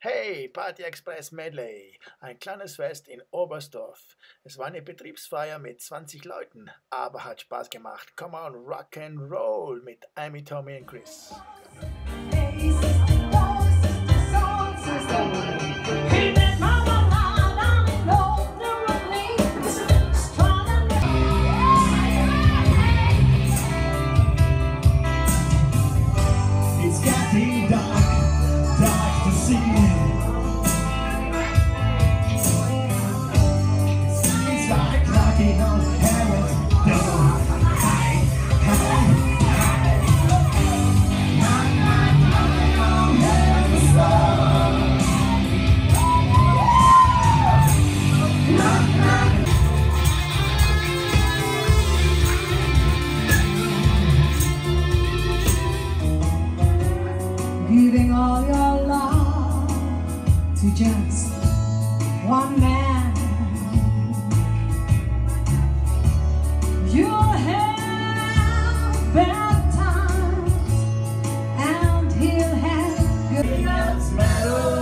Hey, Party Express Medley, ein kleines Fest in Oberstdorf. Es war eine Betriebsfeier mit 20 Leuten, aber hat Spaß gemacht. Come on, rock and roll mit Amy, Tommy und Chris. It's getting dark, dark to see. It's like knocking on heaven's door. Hey, hey, hey. Knock, knock, knocking on heaven's door. Knock, knock. Giving all your love to just one man. You'll have bad times and he'll have good times.